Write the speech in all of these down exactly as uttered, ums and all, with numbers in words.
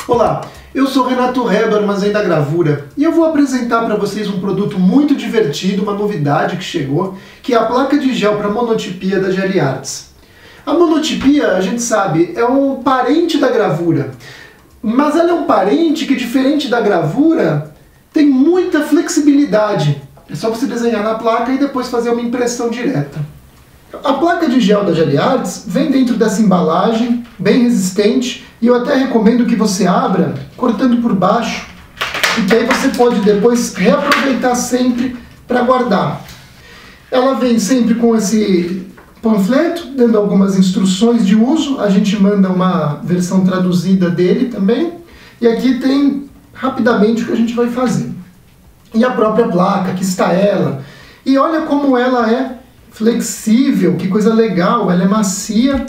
Olá, eu sou Renato Ré do Armazém da Gravura e eu vou apresentar para vocês um produto muito divertido, uma novidade que chegou, que é a placa de gel para monotipia da Gelli Arts. A monotipia, a gente sabe, é um parente da gravura, mas ela é um parente que, diferente da gravura, tem muita flexibilidade. É só você desenhar na placa e depois fazer uma impressão direta. A placa de gel da Gelli Arts vem dentro dessa embalagem, bem resistente, e eu até recomendo que você abra cortando por baixo, porque aí você pode depois reaproveitar sempre para guardar. Ela vem sempre com esse panfleto, dando algumas instruções de uso, a gente manda uma versão traduzida dele também, e aqui tem rapidamente o que a gente vai fazer. E a própria placa, aqui está ela, e olha como ela é flexível, que coisa legal, ela é macia.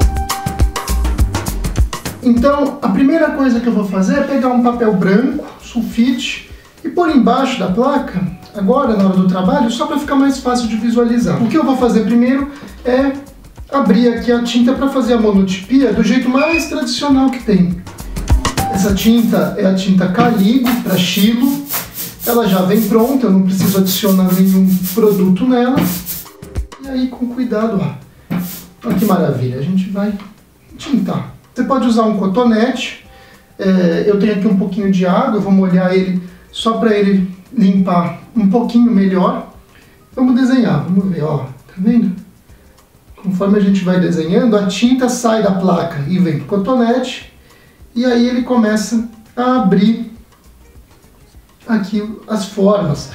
Então, a primeira coisa que eu vou fazer é pegar um papel branco, sulfite, e pôr embaixo da placa, agora na hora do trabalho, só para ficar mais fácil de visualizar. O que eu vou fazer primeiro é abrir aqui a tinta para fazer a monotipia do jeito mais tradicional que tem. Essa tinta é a tinta Caligo para Xilo, ela já vem pronta, eu não preciso adicionar nenhum produto nela. E aí, com cuidado, ó. Olha que maravilha, a gente vai tintar. Você pode usar um cotonete, é, eu tenho aqui um pouquinho de água, eu vou molhar ele só para ele limpar um pouquinho melhor. Vamos desenhar, vamos ver, ó, tá vendo? Conforme a gente vai desenhando, a tinta sai da placa e vem pro cotonete, e aí ele começa a abrir aqui as formas.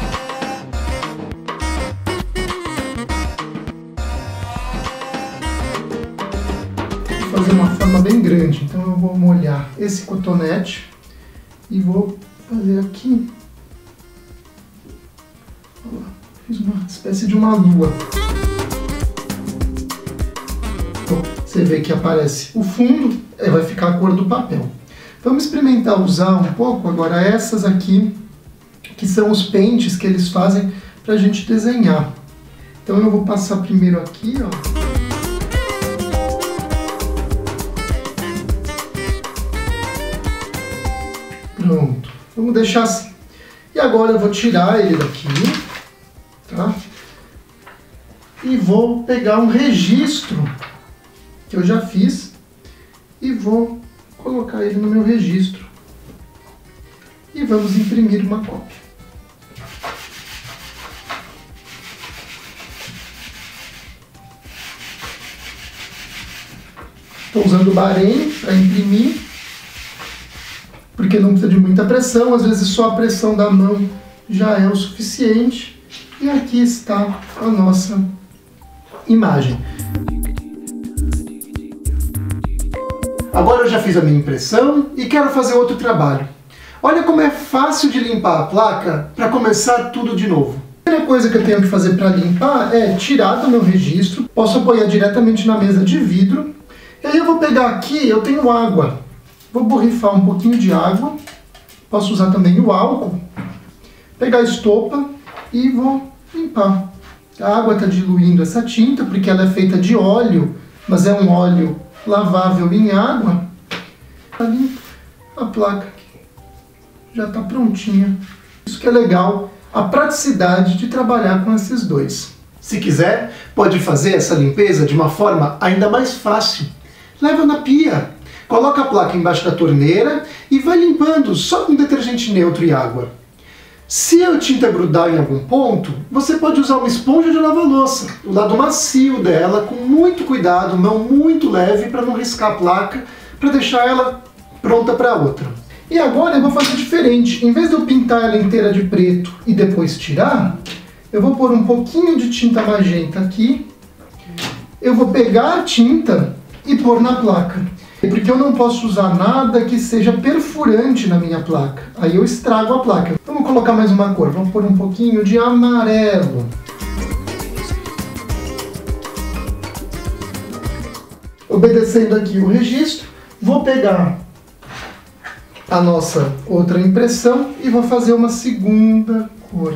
Fazer uma forma bem grande, então eu vou molhar esse cotonete e vou fazer aqui, ó, fiz uma espécie de uma lua. Então, você vê que aparece o fundo, aí vai ficar a cor do papel. Vamos experimentar usar um pouco agora essas aqui, que são os pentes que eles fazem para a gente desenhar. Então eu vou passar primeiro aqui, ó. Pronto, vamos deixar assim. E agora eu vou tirar ele daqui, tá? E vou pegar um registro que eu já fiz e vou colocar ele no meu registro. E vamos imprimir uma cópia. Estou usando o Bahrein para imprimir, porque não precisa de muita pressão, às vezes só a pressão da mão já é o suficiente. E aqui está a nossa imagem. Agora eu já fiz a minha impressão e quero fazer outro trabalho. Olha como é fácil de limpar a placa para começar tudo de novo. A primeira coisa que eu tenho que fazer para limpar é tirar do meu registro. Posso apoiar diretamente na mesa de vidro. E aí eu vou pegar aqui, eu tenho água. Vou borrifar um pouquinho de água, posso usar também o álcool, pegar a estopa e vou limpar. A água está diluindo essa tinta, porque ela é feita de óleo, mas é um óleo lavável em água. Ali a placa já está prontinha. Isso que é legal, a praticidade de trabalhar com esses dois. Se quiser, pode fazer essa limpeza de uma forma ainda mais fácil. Leva na pia. Coloca a placa embaixo da torneira e vai limpando só com detergente neutro e água. Se a tinta grudar em algum ponto, você pode usar uma esponja de lava-louça, o lado macio dela, com muito cuidado, mão muito leve para não riscar a placa, para deixar ela pronta para outra. E agora eu vou fazer diferente. Em vez de eu pintar ela inteira de preto e depois tirar, eu vou pôr um pouquinho de tinta magenta aqui, eu vou pegar a tinta e pôr na placa. Porque eu não posso usar nada que seja perfurante na minha placa. Aí eu estrago a placa. Vamos colocar mais uma cor. Vamos pôr um pouquinho de amarelo. Obedecendo aqui o registro, vou pegar a nossa outra impressão e vou fazer uma segunda cor.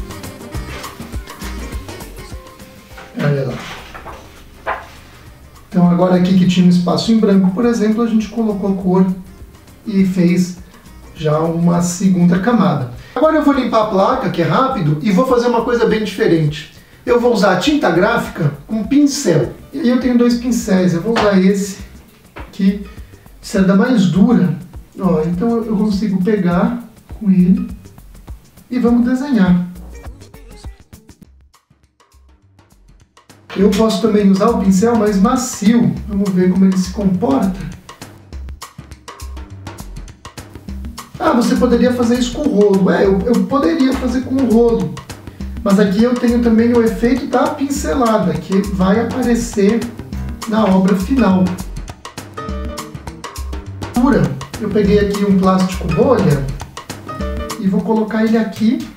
Olha lá. Então agora aqui que tinha um espaço em branco, por exemplo, a gente colocou a cor e fez já uma segunda camada. Agora eu vou limpar a placa, que é rápido, e vou fazer uma coisa bem diferente. Eu vou usar a tinta gráfica com pincel. E aí eu tenho dois pincéis, eu vou usar esse aqui, seda mais dura. Ó, então eu consigo pegar com ele e vamos desenhar. Eu posso também usar o pincel mais macio. Vamos ver como ele se comporta. Ah, você poderia fazer isso com o rolo. É, eu, eu poderia fazer com o rolo. Mas aqui eu tenho também o efeito da pincelada, que vai aparecer na obra final. Eu peguei aqui um plástico bolha e vou colocar ele aqui.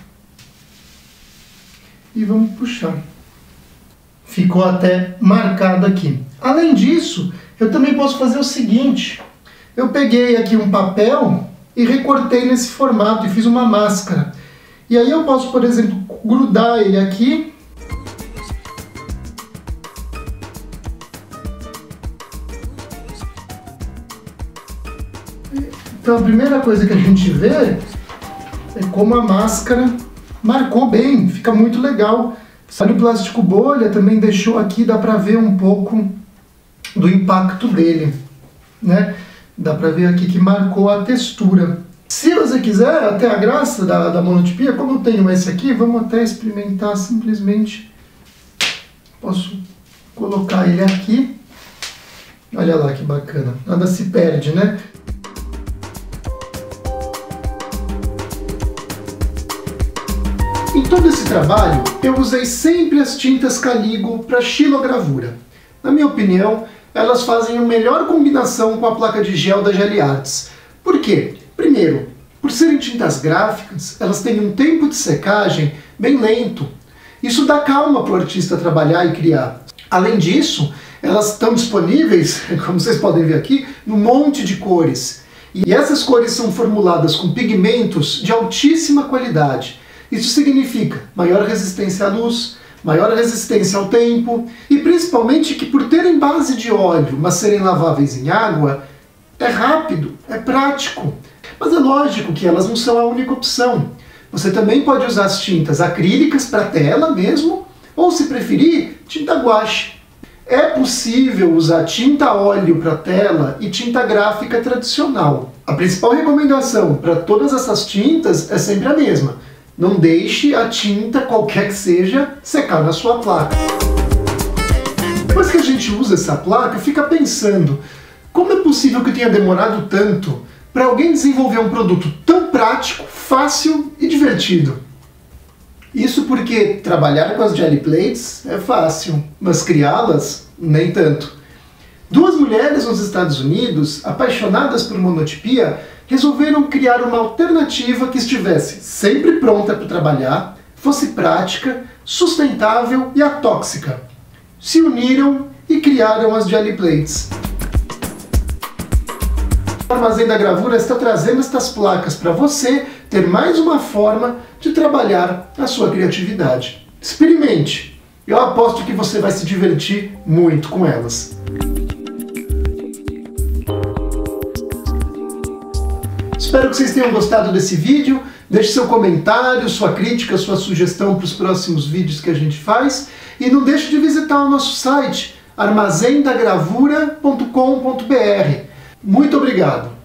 E vamos puxar. Ficou até marcado aqui. Além disso, eu também posso fazer o seguinte. Eu peguei aqui um papel e recortei nesse formato e fiz uma máscara. E aí eu posso, por exemplo, grudar ele aqui. Então a primeira coisa que a gente vê é como a máscara marcou bem, fica muito legal. Olha o plástico bolha, também deixou aqui, dá pra ver um pouco do impacto dele, né? Dá pra ver aqui que marcou a textura. Se você quiser, até a graça da, da monotipia, como eu tenho esse aqui, vamos até experimentar simplesmente. Posso colocar ele aqui. Olha lá que bacana, nada se perde, né? Em todo esse trabalho, eu usei sempre as tintas Caligo para xilogravura. Na minha opinião, elas fazem a melhor combinação com a placa de gel da Gelli Arts. Por quê? Primeiro, por serem tintas gráficas, elas têm um tempo de secagem bem lento. Isso dá calma para o artista trabalhar e criar. Além disso, elas estão disponíveis, como vocês podem ver aqui, num monte de cores. E essas cores são formuladas com pigmentos de altíssima qualidade. Isso significa maior resistência à luz, maior resistência ao tempo e principalmente que por terem base de óleo, mas serem laváveis em água, é rápido, é prático. Mas é lógico que elas não são a única opção. Você também pode usar as tintas acrílicas para tela mesmo, ou se preferir, tinta guache. É possível usar tinta óleo para tela e tinta gráfica tradicional. A principal recomendação para todas essas tintas é sempre a mesma. Não deixe a tinta, qualquer que seja, secar na sua placa. Depois que a gente usa essa placa, fica pensando, como é possível que tenha demorado tanto para alguém desenvolver um produto tão prático, fácil e divertido? Isso porque trabalhar com as Gelli Plates é fácil, mas criá-las, nem tanto. Duas mulheres nos Estados Unidos, apaixonadas por monotipia, resolveram criar uma alternativa que estivesse sempre pronta para trabalhar, fosse prática, sustentável e atóxica. Se uniram e criaram as Gelli Plates. O Armazém da Gravura está trazendo estas placas para você ter mais uma forma de trabalhar a sua criatividade. Experimente! Eu aposto que você vai se divertir muito com elas. Espero que vocês tenham gostado desse vídeo. Deixe seu comentário, sua crítica, sua sugestão para os próximos vídeos que a gente faz. E não deixe de visitar o nosso site armazém da gravura ponto com ponto br. Muito obrigado!